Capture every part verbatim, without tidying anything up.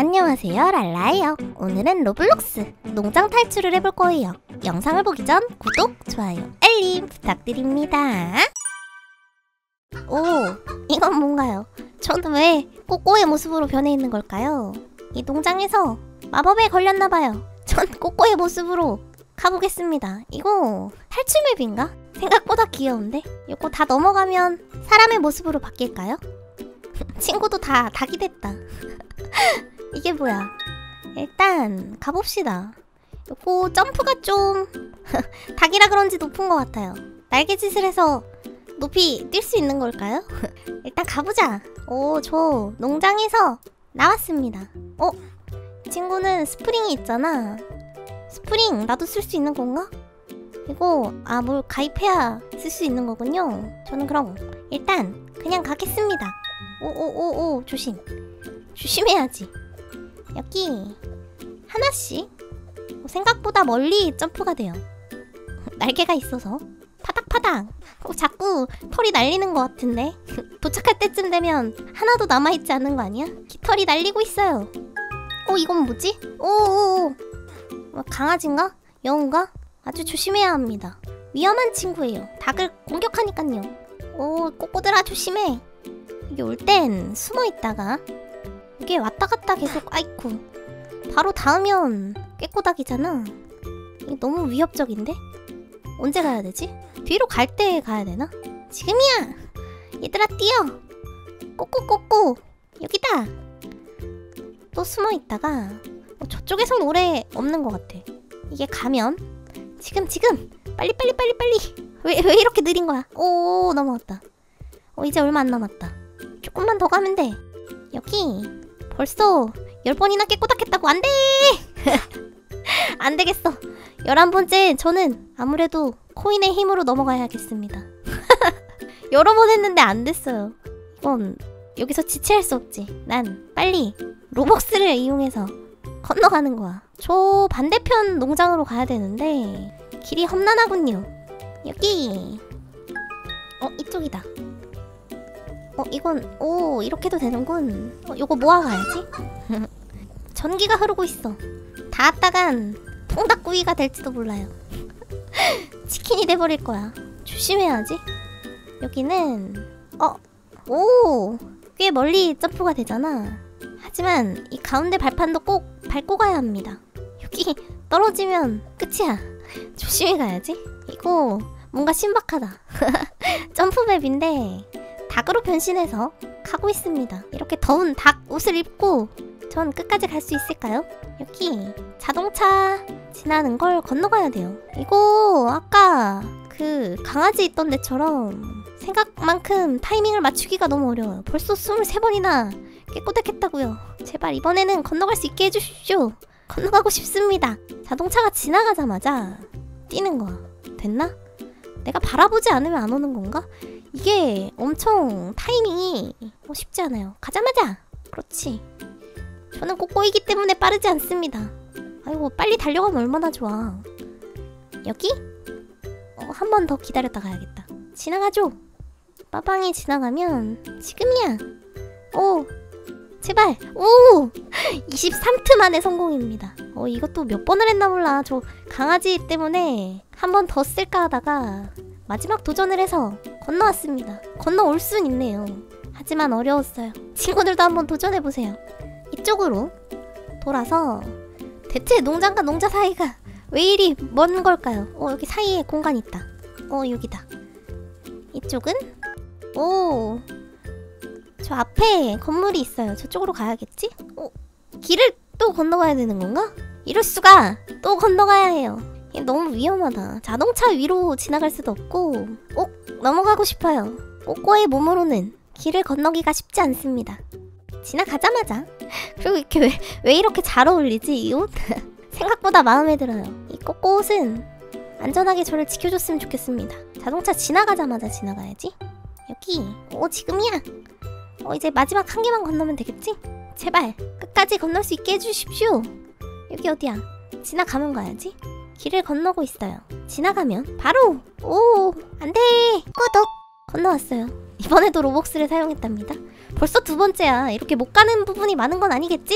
안녕하세요, 랄라예요. 오늘은 로블록스 농장 탈출을 해볼 거예요. 영상을 보기 전 구독, 좋아요, 알림 부탁드립니다. 오, 이건 뭔가요? 저는 왜 꼬꼬의 모습으로 변해 있는 걸까요? 이 농장에서 마법에 걸렸나봐요. 전 꼬꼬의 모습으로 가보겠습니다. 이거 탈출 맵인가? 생각보다 귀여운데? 이거 다 넘어가면 사람의 모습으로 바뀔까요? 친구도 다 닭이 됐다. 이게 뭐야? 일단 가봅시다. 요거 점프가 좀 닭이라 그런지 높은 것 같아요. 날개짓을 해서 높이 뛸 수 있는 걸까요? 일단 가보자. 오, 저 농장에서 나왔습니다. 어? 이 친구는 스프링이 있잖아. 스프링 나도 쓸 수 있는 건가? 이거 아 뭘 가입해야 쓸 수 있는 거군요. 저는 그럼 일단 그냥 가겠습니다. 오오오오 조심. 조심해야지. 여기 하나씩 생각보다 멀리 점프가 돼요. 날개가 있어서 파닥파닥. 어, 자꾸 털이 날리는 것 같은데 도착할 때쯤 되면 하나도 남아있지 않은 거 아니야? 깃털이 날리고 있어요. 어, 이건 뭐지? 오오오. 강아지인가? 여우인가? 아주 조심해야 합니다. 위험한 친구예요. 닭을 공격하니깐요. 오, 꼬꼬들아 조심해. 이게 올 땐 숨어있다가 이게 왔다갔다 계속. 아이쿠, 바로 닿으면 깨꼬닥이잖아. 이게 너무 위협적인데? 언제 가야 되지? 뒤로 갈 때 가야 되나? 지금이야! 얘들아 뛰어! 꼬꼬꼬꼬! 여기다! 또 숨어있다가 어, 저쪽에선 오래 없는 것 같아. 이게 가면 지금 지금! 빨리 빨리 빨리 빨리! 왜, 왜 이렇게 느린 거야? 오, 넘어왔다. 어, 이제 얼마 안 남았다. 조금만 더 가면 돼. 여기 벌써 열 번이나 깨꼬닥했다고. 안돼! 안되겠어. 열한 번째 저는 아무래도 코인의 힘으로 넘어가야겠습니다. 여러 번 했는데 안됐어요. 이건 여기서 지체할 수 없지. 난 빨리 로벅스를 이용해서 건너가는 거야. 저 반대편 농장으로 가야 되는데 길이 험난하군요. 여기 어, 이쪽이다. 어, 이건 오, 이렇게도 되는군. 어, 요거 모아가야지. 전기가 흐르고 있어. 닿았다간 통닭구이가 될지도 몰라요. 치킨이 돼버릴 거야. 조심해야지. 여기는 어, 오, 꽤 멀리 점프가 되잖아. 하지만 이 가운데 발판도 꼭 밟고 가야 합니다. 여기 떨어지면 끝이야. 조심히 가야지. 이거 뭔가 신박하다. 점프맵인데 닭으로 변신해서 가고 있습니다. 이렇게 더운 닭 옷을 입고 전 끝까지 갈 수 있을까요? 여기 자동차 지나는 걸 건너가야 돼요. 이거 아까 그 강아지 있던 데처럼 생각만큼 타이밍을 맞추기가 너무 어려워요. 벌써 스물세 번이나 깨꼬닥했다고요. 제발 이번에는 건너갈 수 있게 해주십시오. 건너가고 싶습니다. 자동차가 지나가자마자 뛰는 거야. 됐나? 내가 바라보지 않으면 안 오는 건가? 이게 엄청 타이밍이 어, 쉽지 않아요. 가자마자! 그렇지. 저는 꼬꼬이기 때문에 빠르지 않습니다. 아이고, 빨리 달려가면 얼마나 좋아. 여기? 어, 한 번 더 기다렸다 가야겠다. 지나가죠. 빠방이 지나가면 지금이야. 오, 제발. 오, 이십삼 트 만에 성공입니다. 어, 이것도 몇 번을 했나 몰라. 저 강아지 때문에 한 번 더 쓸까 하다가 마지막 도전을 해서 건너왔습니다. 건너올 순 있네요. 하지만 어려웠어요. 친구들도 한번 도전해보세요. 이쪽으로 돌아서 대체 농장과 농자 사이가 왜 이리 먼 걸까요? 어, 여기 사이에 공간이 있다. 어, 여기다. 이쪽은? 오, 저 앞에 건물이 있어요. 저쪽으로 가야겠지? 어, 길을 또 건너가야 되는 건가? 이럴 수가! 또 건너가야 해요. 너무 위험하다. 자동차 위로 지나갈 수도 없고. 꼭 넘어가고 싶어요. 꼬꼬의 몸으로는 길을 건너기가 쉽지 않습니다. 지나가자마자. 그리고 이렇게 왜, 왜 이렇게 잘 어울리지 이 옷? 생각보다 마음에 들어요. 이 꼬꼬 옷은 안전하게 저를 지켜줬으면 좋겠습니다. 자동차 지나가자마자 지나가야지. 여기. 오, 지금이야. 어, 이제 마지막 한 개만 건너면 되겠지? 제발 끝까지 건널 수 있게 해주십시오. 여기 어디야? 지나가면 가야지. 길을 건너고 있어요. 지나가면 바로! 오, 안돼! 구독! 건너왔어요. 이번에도 로벅스를 사용했답니다. 벌써 두 번째야. 이렇게 못 가는 부분이 많은 건 아니겠지?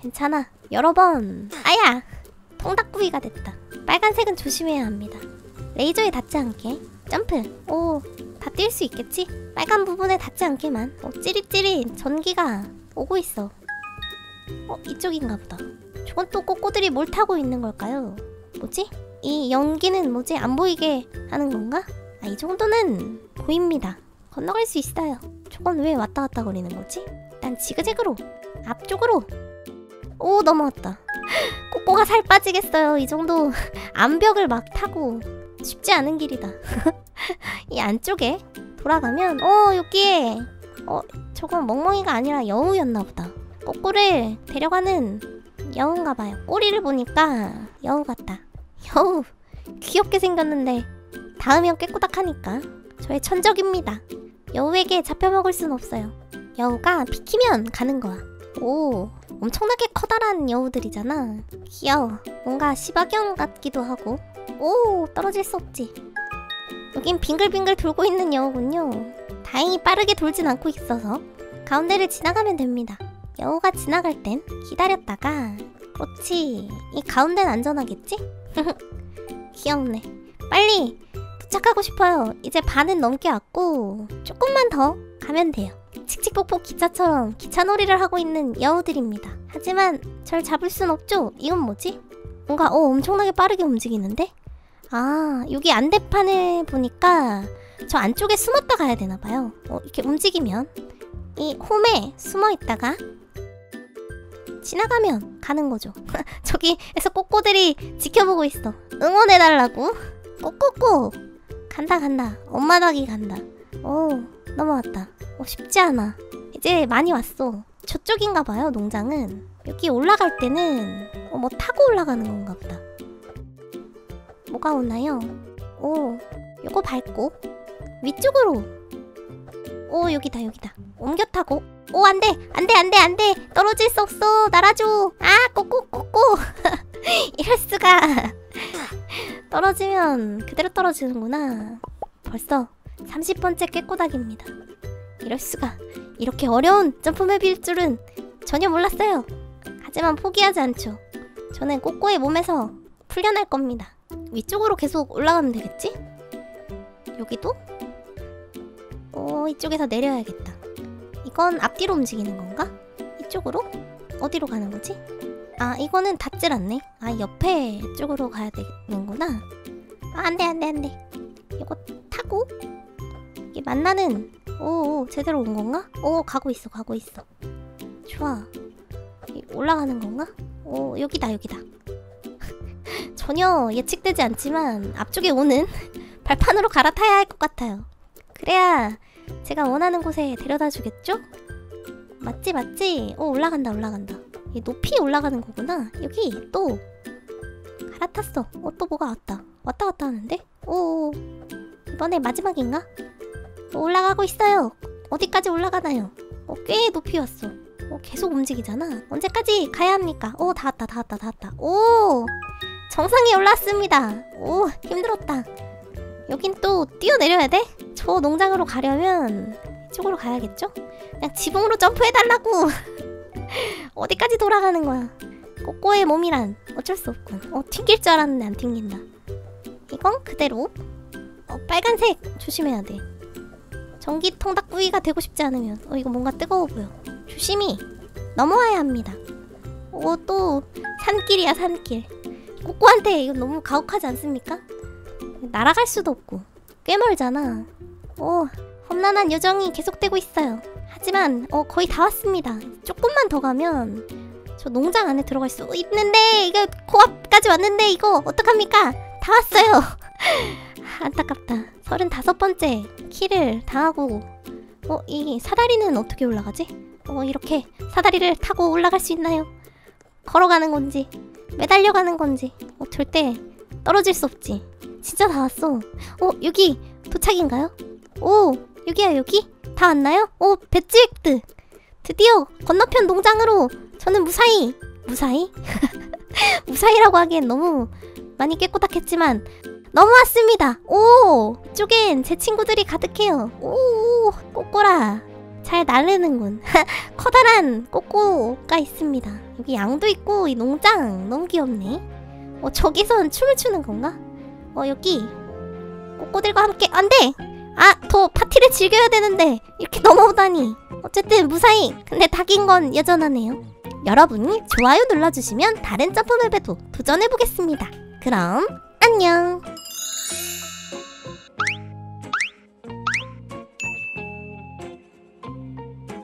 괜찮아. 여러 번. 아야! 통닭구이가 됐다. 빨간색은 조심해야 합니다. 레이저에 닿지 않게. 점프. 오, 다 뛸 수 있겠지? 빨간 부분에 닿지 않게만. 어, 찌릿찌릿 전기가 오고 있어. 어, 이쪽인가 보다. 저건 또 꼬꼬들이 뭘 타고 있는 걸까요? 뭐지? 이 연기는 뭐지? 안 보이게 하는 건가? 아, 이 정도는 보입니다. 건너갈 수 있어요. 저건 왜 왔다 갔다 거리는 거지? 난 지그재그로 앞쪽으로. 오, 넘어왔다. 꼬꼬가 살 빠지겠어요. 이 정도 암벽을 막 타고 쉽지 않은 길이다. 이 안쪽에 돌아가면 어, 여기에 어, 저건 멍멍이가 아니라 여우였나 보다. 꼬꼬를 데려가는 여우인가 봐요. 꼬리를 보니까 여우 같다. 여우 귀엽게 생겼는데 닿으면 깨꼬닥하니까 저의 천적입니다. 여우에게 잡혀먹을 순 없어요. 여우가 비키면 가는 거야. 오, 엄청나게 커다란 여우들이잖아. 귀여워. 뭔가 시바견 같기도 하고. 오, 떨어질 수 없지. 여긴 빙글빙글 돌고 있는 여우군요. 다행히 빠르게 돌진 않고 있어서 가운데를 지나가면 됩니다. 여우가 지나갈 땐 기다렸다가. 그렇지. 이 가운데는 안전하겠지? 귀엽네. 빨리 도착하고 싶어요. 이제 반은 넘게 왔고 조금만 더 가면 돼요. 칙칙폭폭 기차처럼 기차놀이를 하고 있는 여우들입니다. 하지만 절 잡을 순 없죠? 이건 뭐지? 뭔가 어 엄청나게 빠르게 움직이는데? 아, 여기 안대판을 보니까 저 안쪽에 숨었다 가야 되나봐요. 어, 이렇게 움직이면 이 홈에 숨어있다가 지나가면 가는 거죠. 저기에서 꼬꼬들이 지켜보고 있어. 응원해달라고. 꼬꼬꼬 간다 간다. 엄마 닭이 간다. 오, 넘어왔다. 어, 쉽지 않아. 이제 많이 왔어. 저쪽인가 봐요, 농장은. 여기 올라갈 때는 어, 뭐 타고 올라가는 건가 보다. 뭐가 오나요? 오, 요거 밟고 위쪽으로. 오, 여기다 여기다. 옮겨 타고. 오, 안돼 안돼 안돼 안돼. 떨어질 수 없어. 날아줘. 아, 꼬꼬꼬꼬. 이럴 수가. 떨어지면 그대로 떨어지는구나. 벌써 삼십 번째 깨꼬닥입니다. 이럴 수가. 이렇게 어려운 점프맵일 줄은 전혀 몰랐어요. 하지만 포기하지 않죠. 저는 꼬꼬의 몸에서 풀려날 겁니다. 위쪽으로 계속 올라가면 되겠지? 여기도? 오, 이쪽에서 내려야겠다. 이건 앞뒤로 움직이는 건가? 이쪽으로? 어디로 가는 거지? 아, 이거는 닿질 않네. 아, 옆에 쪽으로 가야 되는구나. 아, 안돼 안돼 안돼. 이거 타고 이게 만나는. 오, 제대로 온 건가? 오, 가고 있어 가고 있어. 좋아. 올라가는 건가? 오, 여기다 여기다. 전혀 예측되지 않지만 앞쪽에 오는 발판으로 갈아타야 할 것 같아요. 그래야 제가 원하는 곳에 데려다 주겠죠? 맞지 맞지? 오, 올라간다 올라간다. 이 높이 올라가는 거구나. 여기 또 갈아탔어. 어, 또 뭐가 왔다. 왔다 갔다 하는데? 오, 이번에 마지막인가? 어, 올라가고 있어요. 어디까지 올라가나요? 어, 꽤 높이 왔어. 어, 계속 움직이잖아. 언제까지 가야 합니까? 오, 다 왔다 다 왔다 다 왔다. 오, 정상에 올랐습니다. 오, 힘들었다. 여긴 또 뛰어내려야 돼? 저 농장으로 가려면 이쪽으로 가야겠죠? 그냥 지붕으로 점프해달라고. 어디까지 돌아가는 거야. 꼬꼬의 몸이란 어쩔 수 없군. 어, 튕길 줄 알았는데 안 튕긴다. 이건 그대로. 어, 빨간색 조심해야 돼. 전기 통닭구이가 되고 싶지 않으면. 어, 이거 뭔가 뜨거워 보여. 조심히 넘어와야 합니다. 오, 또 산길이야 산길. 꼬꼬한테 이거 너무 가혹하지 않습니까? 날아갈 수도 없고 꽤 멀잖아. 오, 험난한 여정이 계속되고 있어요. 하지만 어, 거의 다 왔습니다. 조금만 더 가면 저 농장 안에 들어갈 수 있는데, 이거 코앞까지 왔는데 이거 어떡합니까? 다 왔어요. 안타깝다. 서른다섯 번째 키를 당하고. 어, 이 사다리는 어떻게 올라가지? 어, 이렇게 사다리를 타고 올라갈 수 있나요? 걸어가는 건지 매달려가는 건지. 어, 절대 떨어질 수 없지. 진짜 다 왔어. 어, 여기 도착인가요? 오, 여기야 여기? 다 왔나요? 오, 배지획득. 드디어 건너편 농장으로 저는 무사히 무사히? 무사히라고 하기엔 너무 많이 깨꼬닥했지만 넘어왔습니다. 오, 이쪽엔 제 친구들이 가득해요. 오, 꼬꼬라 잘 나르는군. 커다란 꼬꼬가 있습니다. 여기 양도 있고 이 농장 너무 귀엽네. 어 저기선 춤을 추는 건가? 어 여기 꼬꼬들과 함께 안돼! 아 더 파티를 즐겨야 되는데 이렇게 넘어오다니. 어쨌든 무사히. 근데 닭인 건 여전하네요. 여러분이 좋아요 눌러주시면 다른 점프맵에도 도전해보겠습니다. 그럼 안녕.